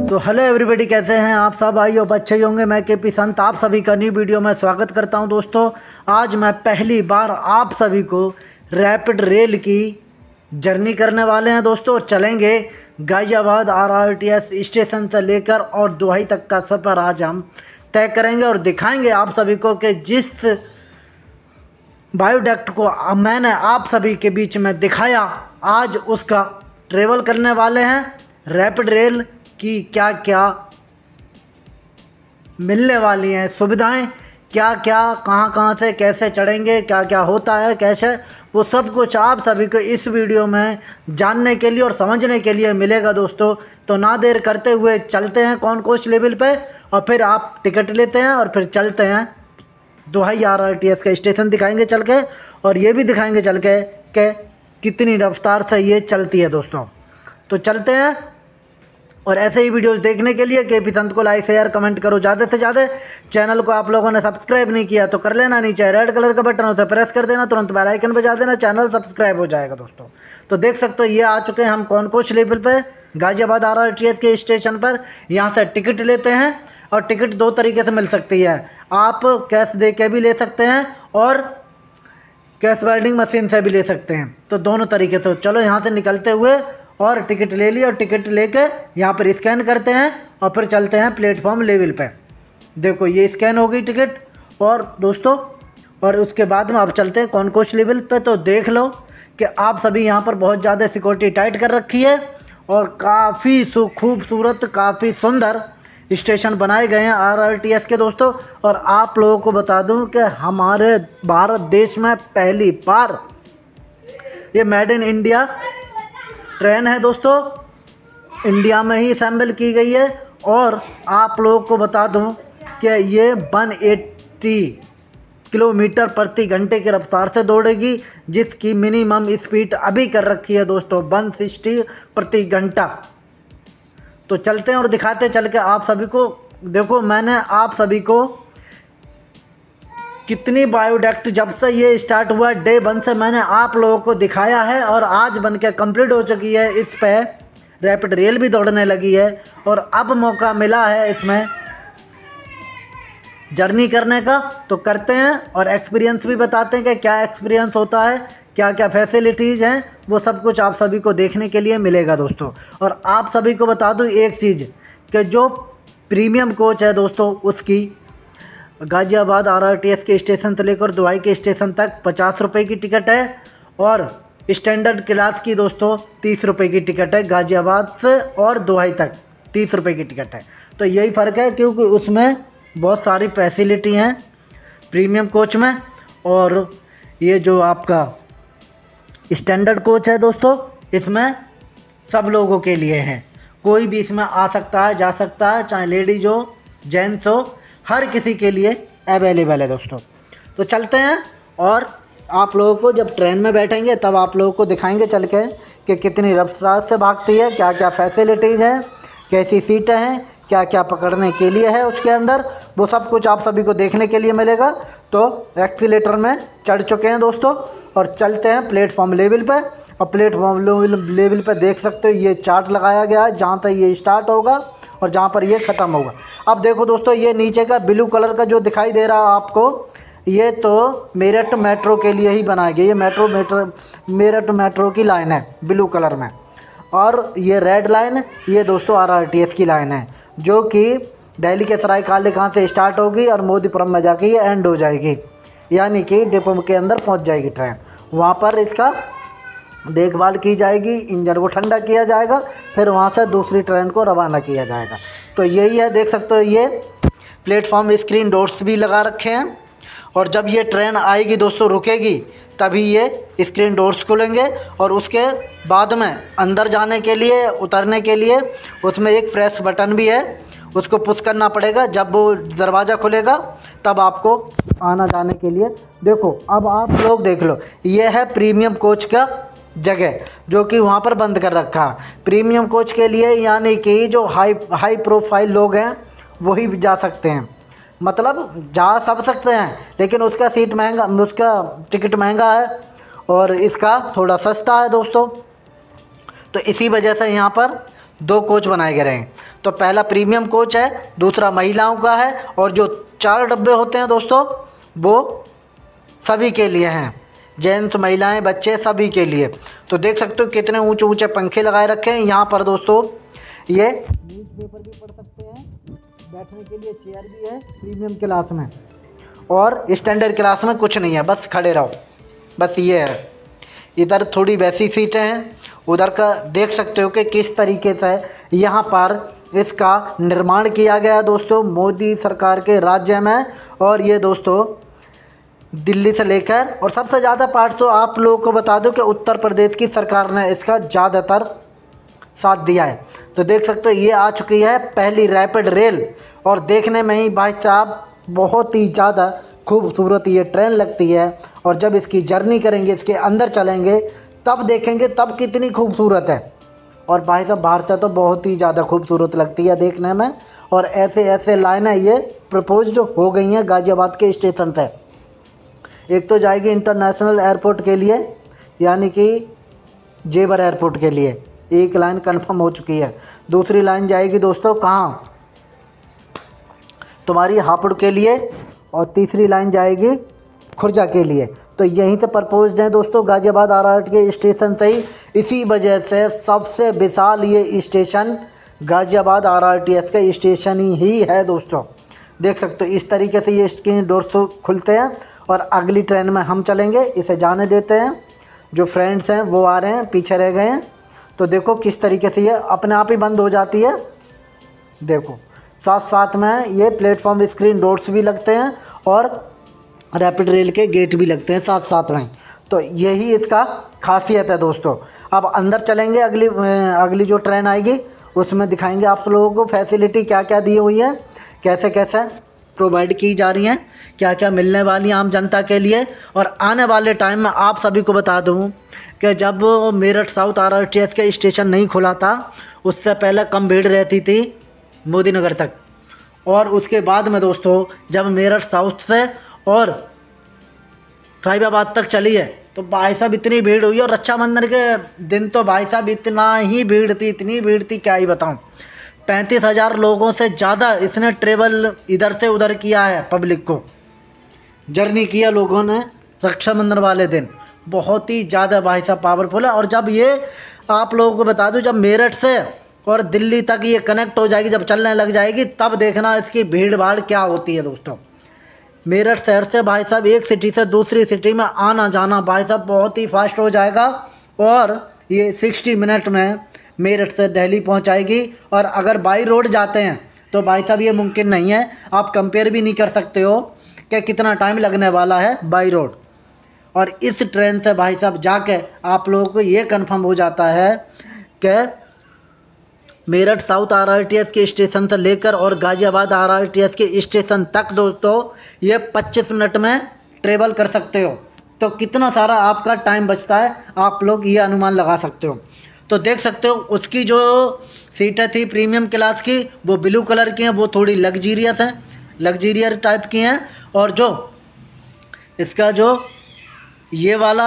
तो hello everybody, कैसे हैं आप सब? आई होप अच्छे ही होंगे। मैं केपी संत आप सभी का न्यू वीडियो में स्वागत करता हूं। दोस्तों, आज मैं पहली बार आप सभी को रैपिड रेल की जर्नी करने वाले हैं। दोस्तों, चलेंगे गाज़ियाबाद RRTS स्टेशन से लेकर और दुहाई तक का सफ़र आज हम तय करेंगे और दिखाएंगे आप सभी को कि जिस बायोडक्ट को मैंने आप सभी के बीच में दिखाया, आज उसका ट्रेवल करने वाले हैं। रैपिड रेल की क्या क्या मिलने वाली हैं सुविधाएं, क्या क्या कहां कहां से कैसे चढ़ेंगे, क्या क्या होता है, कैसे, वो सब कुछ आप सभी को इस वीडियो में जानने के लिए और समझने के लिए मिलेगा। दोस्तों, तो ना देर करते हुए चलते हैं कॉन्कोर्स लेवल पे और फिर आप टिकट लेते हैं और फिर चलते हैं दुहाई RRTS का स्टेशन दिखाएंगे चल के, और ये भी दिखाएंगे चल के कि कितनी रफ्तार से ये चलती है। दोस्तों, तो चलते हैं। और ऐसे ही वीडियोस देखने के लिए केपी संत को लाइक शेयर कमेंट करो ज़्यादा से ज़्यादा। चैनल को आप लोगों ने सब्सक्राइब नहीं किया तो कर लेना, नीचे रेड कलर का बटन उसे प्रेस कर देना, तुरंत बेल आइकन बजा देना, चैनल सब्सक्राइब हो जाएगा। दोस्तों, तो देख सकते हो ये आ चुके हैं हम कॉन्कोर्स लेवल पे गाज़ियाबाद RRTS के स्टेशन पर। यहाँ से टिकट लेते हैं और टिकट दो तरीके से मिल सकती है। आप कैश दे के भी ले सकते हैं और कैश वेल्डिंग मशीन से भी ले सकते हैं, तो दोनों तरीके से। चलो यहाँ से निकलते हुए और टिकट ले ली और टिकट लेके यहाँ पर स्कैन करते हैं और फिर चलते हैं प्लेटफॉर्म लेवल पे। देखो ये स्कैन हो गई टिकट। और दोस्तों, और उसके बाद में अब चलते हैं कॉन्कोर्स लेवल पे। तो देख लो कि आप सभी यहाँ पर बहुत ज़्यादा सिक्योरिटी टाइट कर रखी है और काफ़ी खूबसूरत, काफ़ी सुंदर स्टेशन बनाए गए हैं RRTS के। दोस्तों, और आप लोगों को बता दूं कि हमारे भारत देश में पहली बार ये मेड इन इंडिया ट्रेन है। दोस्तों, इंडिया में ही असेंबल की गई है। और आप लोगों को बता दूं कि ये 180 किलोमीटर प्रति घंटे की रफ्तार से दौड़ेगी, जिसकी मिनिमम स्पीड अभी कर रखी है दोस्तों 160 प्रति घंटा। तो चलते हैं और दिखाते चल के आप सभी को। देखो, मैंने आप सभी को कितनी बायोडक्ट जब से ये स्टार्ट हुआ डे 1 से मैंने आप लोगों को दिखाया है और आज बन के कम्प्लीट हो चुकी है। इस पे रैपिड रेल भी दौड़ने लगी है और अब मौका मिला है इसमें जर्नी करने का, तो करते हैं और एक्सपीरियंस भी बताते हैं कि क्या एक्सपीरियंस होता है, क्या क्या फैसिलिटीज़ हैं, वो सब कुछ आप सभी को देखने के लिए मिलेगा। दोस्तों, और आप सभी को बता दूं एक चीज़ कि जो प्रीमियम कोच है दोस्तों, उसकी गाज़ियाबाद RRTS के स्टेशन से लेकर दुहाई के स्टेशन तक 50 रुपये की टिकट है और स्टैंडर्ड क्लास की दोस्तों 30 रुपये की टिकट है। गाज़ियाबाद से और दुहाई तक 30 रुपये की टिकट है। तो यही फ़र्क है, क्योंकि उसमें बहुत सारी फैसिलिटी हैं प्रीमियम कोच में। और ये जो आपका स्टैंडर्ड कोच है दोस्तों, इसमें सब लोगों के लिए है। कोई भी इसमें आ सकता है, जा सकता है, चाहे लेडीज हो, जेंट्स हो, हर किसी के लिए अवेलेबल है। दोस्तों, तो चलते हैं और आप लोगों को जब ट्रेन में बैठेंगे तब आप लोगों को दिखाएंगे चल के कि कितनी रफ्तार से भागती है, क्या क्या फैसिलिटीज़ हैं, कैसी सीटें हैं, क्या क्या पकड़ने के लिए है उसके अंदर, वो सब कुछ आप सभी को देखने के लिए मिलेगा। तो एक्सीलेटर में चढ़ चुके हैं दोस्तों और चलते हैं प्लेटफॉर्म लेवल पे। और प्लेटफॉर्म लेवल पे देख सकते हो ये चार्ट लगाया गया है जहाँ तक ये स्टार्ट होगा और जहाँ पर ये ख़त्म होगा। अब देखो दोस्तों, ये नीचे का ब्लू कलर का जो दिखाई दे रहा है आपको, ये तो मेरठ मेट्रो के लिए ही बनाया गया। ये मेरठ मेट्रो की लाइन है ब्लू कलर में। और ये रेड लाइन, ये दोस्तों RRTS की लाइन है, जो कि दिल्ली के सराय काले खां से स्टार्ट होगी और मोदीपुरम में जाके ये एंड हो जाएगी, यानी कि डिपो के अंदर पहुंच जाएगी ट्रेन। वहाँ पर इसका देखभाल की जाएगी, इंजन को ठंडा किया जाएगा, फिर वहाँ से दूसरी ट्रेन को रवाना किया जाएगा। तो यही है, देख सकते हो ये प्लेटफॉर्म स्क्रीन डोर्स भी लगा रखे हैं। और जब ये ट्रेन आएगी दोस्तों, रुकेगी, तभी ये स्क्रीन डोर्स खुलेंगे और उसके बाद में अंदर जाने के लिए, उतरने के लिए उसमें एक प्रेस बटन भी है, उसको पुश करना पड़ेगा। जब वो दरवाज़ा खुलेगा तब आपको आना जाने के लिए। देखो, अब आप लोग देख लो, ये है प्रीमियम कोच का जगह जो कि वहाँ पर बंद कर रखा है प्रीमियम कोच के लिए, यानी कि जो हाई प्रोफाइल लोग हैं वही जा सकते हैं। मतलब जा सब सकते हैं, लेकिन उसका सीट महंगा, उसका टिकट महंगा है और इसका थोड़ा सस्ता है दोस्तों। तो इसी वजह से यहाँ पर 2 कोच बनाए गए हैं। तो पहला प्रीमियम कोच है, दूसरा महिलाओं का है, और जो 4 डब्बे होते हैं दोस्तों वो सभी के लिए हैं, जेंट्स, महिलाएं, बच्चे, सभी के लिए। तो देख सकते हो कितने ऊंचे ऊंचे पंखे लगाए रखे हैं यहाँ पर दोस्तों। ये न्यूज़पेपर भी पढ़ सकते हैं, बैठने के लिए चेयर भी है प्रीमियम क्लास में, और स्टैंडर्ड क्लास में कुछ नहीं है, बस खड़े रहो, बस ये है। इधर थोड़ी वैसी सीटें हैं, उधर का देख सकते हो कि किस तरीके से यहाँ पर इसका निर्माण किया गया है दोस्तों मोदी सरकार के राज्य में। और ये दोस्तों दिल्ली से लेकर, और सबसे ज़्यादा पार्ट तो आप लोगों को बता दूं कि उत्तर प्रदेश की सरकार ने इसका ज़्यादातर साथ दिया है। तो देख सकते हो ये आ चुकी है पहली रैपिड रेल, और देखने में ही भाई साहब बहुत ही ज़्यादा खूबसूरत ये ट्रेन लगती है। और जब इसकी जर्नी करेंगे, इसके अंदर चलेंगे, तब देखेंगे तब कितनी खूबसूरत है। और भाई साहब बाहर से तो बहुत ही ज़्यादा खूबसूरत लगती है देखने में। और ऐसे ऐसे लाइनें ये प्रपोज हो गई हैं गाज़ियाबाद के स्टेशन से। एक तो जाएगी इंटरनेशनल एयरपोर्ट के लिए, यानी कि जेवर एयरपोर्ट के लिए, एक लाइन कंफर्म हो चुकी है। दूसरी लाइन जाएगी दोस्तों कहाँ, तुम्हारी हापुड़ के लिए, और तीसरी लाइन जाएगी खुर्जा के लिए। तो यहीं से प्रपोज्ड है दोस्तों गाज़ियाबाद RRT के स्टेशन से ही। इसी वजह से सबसे विशाल ये स्टेशन गाज़ियाबाद RRTS का स्टेशन ही है दोस्तों। देख सकते हो इस तरीके से ये इसके डोर्स खुलते हैं, और अगली ट्रेन में हम चलेंगे, इसे जाने देते हैं। जो फ्रेंड्स हैं वो आ रहे हैं, पीछे रह गए हैं। तो देखो किस तरीके से ये अपने आप ही बंद हो जाती है। देखो साथ साथ में ये प्लेटफॉर्म स्क्रीन डोर्स भी लगते हैं, और रैपिड रेल के गेट भी लगते हैं साथ साथ में। तो यही इसका खासियत है दोस्तों। अब अंदर चलेंगे, अगली जो ट्रेन आएगी उसमें दिखाएंगे आप लोगों को फैसिलिटी क्या क्या दी हुई है, कैसे कैसे प्रोवाइड की जा रही हैं, क्या क्या मिलने वाली है आम जनता के लिए। और आने वाले टाइम में आप सभी को बता दूं कि जब मेरठ साउथ RRTS का स्टेशन नहीं खुला था, उससे पहले कम भीड़ रहती थी मोदी नगर तक। और उसके बाद में दोस्तों जब मेरठ साउथ से और साहिबाबाद तक चली है, तो भाई साहब इतनी भीड़ हुई। और रक्षाबंधन के दिन तो भाई साहब इतना ही भीड़ थी, इतनी भीड़ थी क्या ही बताऊं। 35,000 लोगों से ज़्यादा इसने ट्रेवल इधर से उधर किया है, पब्लिक को जर्नी किया लोगों ने रक्षाबंधन वाले दिन। बहुत ही ज़्यादा भाई साहब पावरफुल है। और जब ये आप लोगों को बता दूं, जब मेरठ से और दिल्ली तक ये कनेक्ट हो जाएगी, जब चलने लग जाएगी, तब देखना इसकी भीड़ भाड़ क्या होती है दोस्तों। मेरठ शहर से भाई साहब एक सिटी से दूसरी सिटी में आना जाना भाई साहब बहुत ही फास्ट हो जाएगा। और ये 60 मिनट में मेरठ से दिल्ली पहुंचाएगी। और अगर बाई रोड जाते हैं तो भाई साहब ये मुमकिन नहीं है, आप कंपेयर भी नहीं कर सकते हो कि कितना टाइम लगने वाला है बाई रोड। और इस ट्रेन से भाई साहब जाके आप लोगों को ये कंफर्म हो जाता है कि मेरठ साउथ RRTS के स्टेशन से लेकर और गाज़ियाबाद RRTS के स्टेशन तक दोस्तों ये 25 मिनट में ट्रेवल कर सकते हो। तो कितना सारा आपका टाइम बचता है, आप लोग ये अनुमान लगा सकते हो। तो देख सकते हो उसकी जो सीटें थी प्रीमियम क्लास की, वो ब्लू कलर की हैं, वो थोड़ी लग्जीरियस हैं, लग्जीरियस टाइप की हैं। और जो इसका जो ये वाला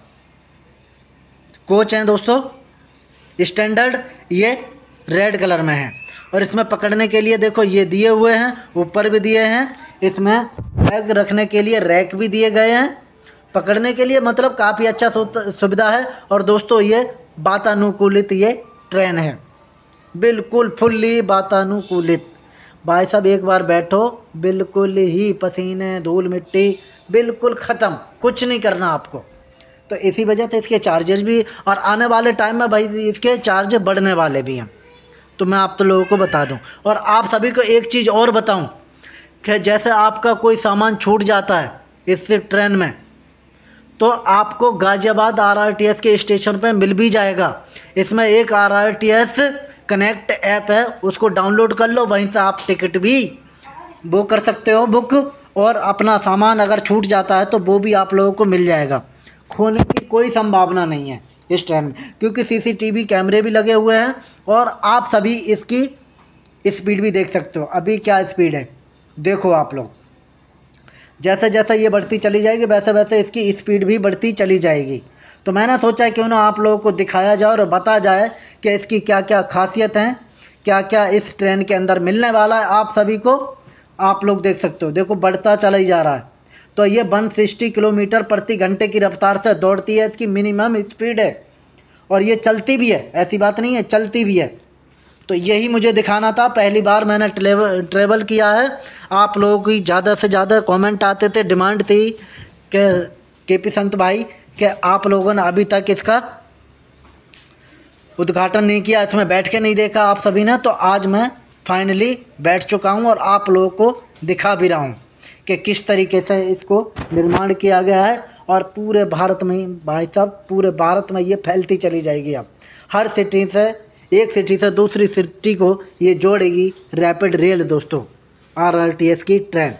कोच है दोस्तों स्टैंडर्ड, ये रेड कलर में है। और इसमें पकड़ने के लिए देखो ये दिए हुए हैं, ऊपर भी दिए हैं, इसमें बैग रखने के लिए रैक भी दिए गए हैं पकड़ने के लिए, मतलब काफ़ी अच्छा सुविधा है। और दोस्तों ये वातानुकूलित ये ट्रेन है, बिल्कुल फुल्ली वातानुकूलित। भाई साहब एक बार बैठो, बिल्कुल ही पसीने धूल मिट्टी बिल्कुल ख़त्म, कुछ नहीं करना आपको। तो इसी वजह से इसके चार्जेस भी, और आने वाले टाइम में भाई इसके चार्ज बढ़ने वाले भी हैं। तो मैं आप तो लोगों को बता दूं। और आप सभी को एक चीज़ और बताऊं कि जैसे आपका कोई सामान छूट जाता है इस ट्रेन में, तो आपको गाज़ियाबाद RRTS के स्टेशन पे मिल भी जाएगा। इसमें एक RRTS कनेक्ट ऐप है, उसको डाउनलोड कर लो, वहीं से आप टिकट भी वो कर सकते हो बुक। और अपना सामान अगर छूट जाता है तो वो भी आप लोगों को मिल जाएगा, खोने की कोई संभावना नहीं है इस ट्रेन में, क्योंकि CCTV कैमरे भी लगे हुए हैं। और आप सभी इसकी स्पीड भी देख सकते हो, अभी क्या स्पीड है देखो आप लोग। जैसे जैसे ये बढ़ती चली जाएगी वैसे वैसे इसकी स्पीड भी बढ़ती चली जाएगी। तो मैंने सोचा क्यों ना आप लोगों को दिखाया जाए और बताया जाए कि इसकी क्या क्या खासियत हैं, क्या क्या इस ट्रेन के अंदर मिलने वाला है आप सभी को। आप लोग देख सकते हो, देखो बढ़ता चला ही जा रहा है। तो ये 160 किलोमीटर प्रति घंटे की रफ्तार से दौड़ती है, इसकी मिनिमम स्पीड है। और ये चलती भी है, ऐसी बात नहीं है, चलती भी है। तो यही मुझे दिखाना था, पहली बार मैंने ट्रेवल किया है। आप लोगों की ज़्यादा से ज़्यादा कमेंट आते थे, डिमांड थी कि केपी संत भाई कि आप लोगों ने अभी तक इसका उद्घाटन नहीं किया, इसमें बैठ के नहीं देखा आप सभी ने। तो आज मैं फाइनली बैठ चुका हूं और आप लोगों को दिखा भी रहा हूं कि किस तरीके से इसको निर्माण किया गया है। और पूरे भारत में भाई साहब, पूरे भारत में ये फैलती चली जाएगी। अब हर सिटी से, एक सिटी से दूसरी सिटी को ये जोड़ेगी रैपिड रेल दोस्तों, RRTS की ट्रेन।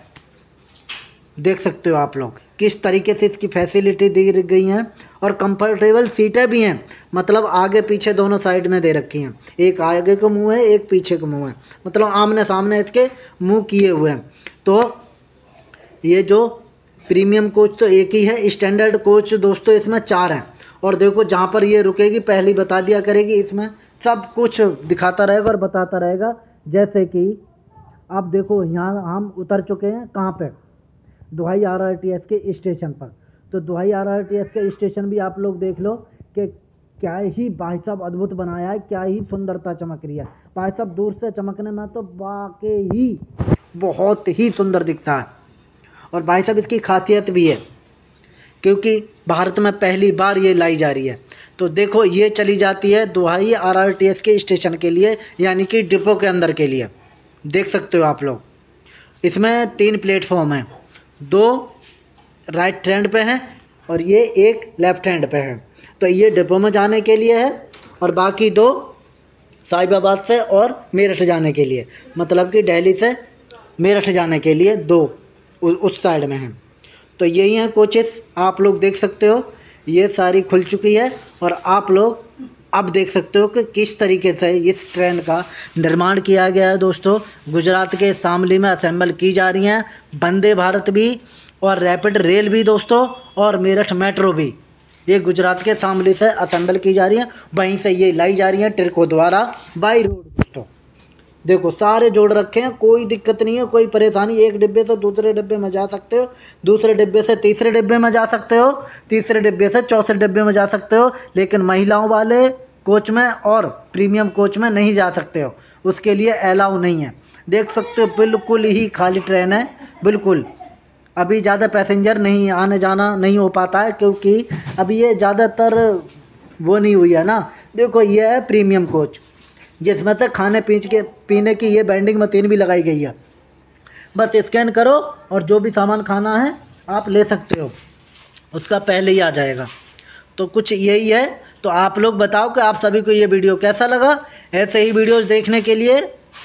देख सकते हो आप लोग किस तरीके से इसकी फैसिलिटी दी गई हैं और कंफर्टेबल सीटें भी हैं। मतलब आगे पीछे दोनों साइड में दे रखी हैं, एक आगे को मुंह है, एक पीछे को मुंह है, मतलब आमने सामने इसके मुंह किए हुए हैं। तो ये जो प्रीमियम कोच तो एक ही है, स्टैंडर्ड कोच दोस्तों इसमें 4 हैं। और देखो जहाँ पर ये रुकेगी पहले बता दिया करेगी, इसमें सब कुछ दिखाता रहेगा और बताता रहेगा। जैसे कि आप देखो यहाँ हम उतर चुके हैं, कहाँ पे, दुहाई RRTS के स्टेशन पर। तो दुहाई RRTS के स्टेशन भी आप लोग देख लो कि क्या ही भाई साहब अद्भुत बनाया है, क्या ही सुंदरता चमक रही है भाई साहब। दूर से चमकने में तो वाकई ही बहुत ही सुंदर दिखता है। और भाई साहब इसकी खासियत भी है क्योंकि भारत में पहली बार ये लाई जा रही है। तो देखो ये चली जाती है दुहाई RRTS के स्टेशन के लिए, यानी कि डिपो के अंदर के लिए। देख सकते हो आप लोग, इसमें 3 प्लेटफॉर्म हैं, 2 राइट हैंड पे हैं और ये एक लेफ्ट हैंड पे है। तो ये डिपो में जाने के लिए है और बाकी 2 साहिबाबाद से और मेरठ जाने के लिए, मतलब कि दिल्ली से मेरठ जाने के लिए 2 उस साइड में हैं। तो यही हैं कोचेस, आप लोग देख सकते हो ये सारी खुल चुकी है। और आप लोग अब देख सकते हो कि किस तरीके से इस ट्रेन का निर्माण किया गया है दोस्तों। गुजरात के शामली में असेंबल की जा रही हैं वंदे भारत भी और रैपिड रेल भी दोस्तों, और मेरठ मेट्रो भी। ये गुजरात के शामली से असेंबल की जा रही हैं, वहीं से ये लाई जा रही हैं ट्रकों द्वारा बाई रोड दोस्तों। देखो सारे जोड़ रखे हैं, कोई दिक्कत नहीं है, कोई परेशानी। एक डिब्बे से दूसरे डिब्बे में जा सकते हो, दूसरे डिब्बे से तीसरे डिब्बे में जा सकते हो, तीसरे डिब्बे से चौथे डिब्बे में जा सकते हो। लेकिन महिलाओं वाले कोच में और प्रीमियम कोच में नहीं जा सकते हो, उसके लिए अलाउ नहीं है। देख सकते हो बिल्कुल ही खाली ट्रेन है, बिल्कुल। अभी ज़्यादा पैसेंजर नहीं, आने जाना नहीं हो पाता है क्योंकि अभी ये ज़्यादातर वो नहीं हुई है ना। देखो ये है प्रीमियम कोच, जिसमें से खाने पीने की ये वेंडिंग मशीन भी लगाई गई है। बस स्कैन करो और जो भी सामान खाना है आप ले सकते हो, उसका पहले ही आ जाएगा। तो कुछ यही है। तो आप लोग बताओ कि आप सभी को ये वीडियो कैसा लगा। ऐसे ही वीडियोस देखने के लिए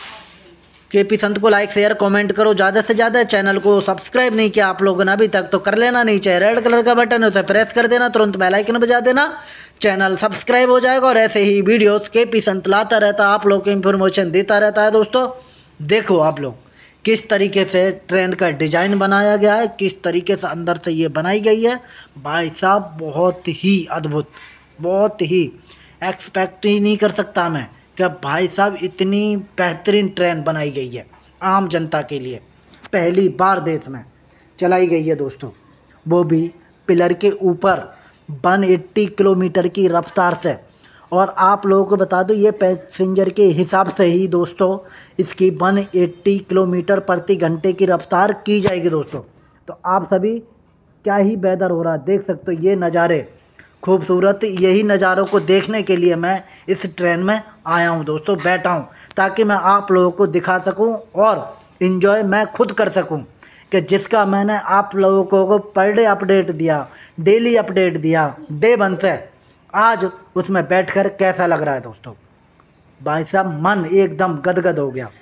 केपी संत को लाइक शेयर कमेंट करो ज़्यादा से ज़्यादा। चैनल को सब्सक्राइब नहीं किया आप लोगों ने अभी तक तो कर लेना, नीचे रेड कलर का बटन है उसे प्रेस कर देना, तुरंत बेल आइकन बजा देना, चैनल सब्सक्राइब हो जाएगा। और ऐसे ही वीडियोस केपी संत लाता रहता, आप लोग को इन्फॉर्मेशन देता रहता है दोस्तों। देखो आप लोग किस तरीके से ट्रेन का डिज़ाइन बनाया गया है, किस तरीके से अंदर से ये बनाई गई है भाई साहब, बहुत ही अद्भुत, बहुत ही एक्सपेक्ट ही नहीं कर सकता मैं कि भाई साहब इतनी बेहतरीन ट्रेन बनाई गई है आम जनता के लिए। पहली बार देश में चलाई गई है दोस्तों, वो भी पिलर के ऊपर 180 किलोमीटर की रफ्तार से। और आप लोगों को बता दूं ये पैसेंजर के हिसाब से ही दोस्तों इसकी 180 किलोमीटर प्रति घंटे की रफ्तार की जाएगी दोस्तों। तो आप सभी क्या ही बेहतर हो रहा है, देख सकते हो ये नज़ारे खूबसूरत। यही नज़ारों को देखने के लिए मैं इस ट्रेन में आया हूं दोस्तों, बैठा हूं, ताकि मैं आप लोगों को दिखा सकूं और इन्जॉय मैं खुद कर सकूं कि जिसका मैंने आप लोगों को पर डे अपडेट दिया, डेली अपडेट दिया डे 1 से। आज उसमें बैठकर कैसा लग रहा है दोस्तों भाई साहब, मन एकदम गदगद हो गया।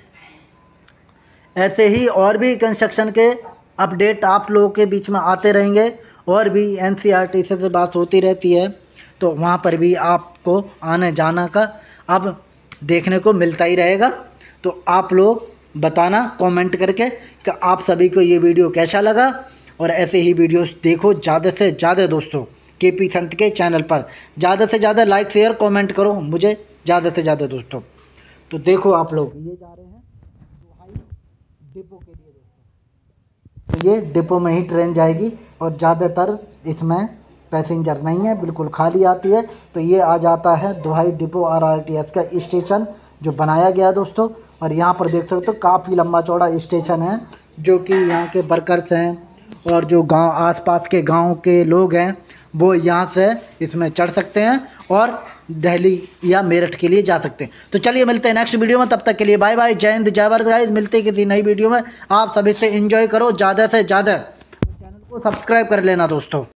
ऐसे ही और भी कंस्ट्रक्शन के अपडेट आप लोगों के बीच में आते रहेंगे, और भी NCERT से बात होती रहती है, तो वहाँ पर भी आपको आने जाना का अब देखने को मिलता ही रहेगा। तो आप लोग बताना कमेंट करके कि आप सभी को ये वीडियो कैसा लगा। और ऐसे ही वीडियोस देखो ज़्यादा से ज़्यादा दोस्तों केपी संत के चैनल पर। ज़्यादा से ज़्यादा लाइक शेयर कमेंट करो मुझे ज़्यादा से ज़्यादा दोस्तों। तो देखो आप लोग ये जा रहे हैं दोहाई डिपो के लिए दोस्तों। तो ये डिपो में ही ट्रेन जाएगी और ज़्यादातर इसमें पैसेंजर नहीं है, बिल्कुल खाली आती है। तो ये आ जाता है दोहाई डिपो RRTS का स्टेशन जो बनाया गया है दोस्तों। और यहाँ पर देख सकते हो काफ़ी लंबा चौड़ा स्टेशन है, जो कि यहाँ के वर्कर्स हैं और जो गांव आसपास के गांव के लोग हैं वो यहाँ से इसमें चढ़ सकते हैं और दिल्ली या मेरठ के लिए जा सकते हैं। तो चलिए मिलते हैं नेक्स्ट वीडियो में, तब तक के लिए बाय बाय, जय हिंद जय भारत गाइस। मिलते हैं किसी नई वीडियो में, आप सभी से एंजॉय करो ज़्यादा से ज़्यादा। चैनल को सब्सक्राइब कर लेना दोस्तों।